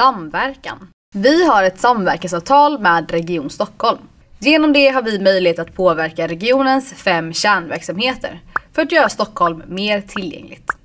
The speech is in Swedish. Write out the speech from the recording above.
Samverkan. Vi har ett samverkansavtal med Region Stockholm. Genom det har vi möjlighet att påverka regionens 5 kärnverksamheter för att göra Stockholm mer tillgängligt.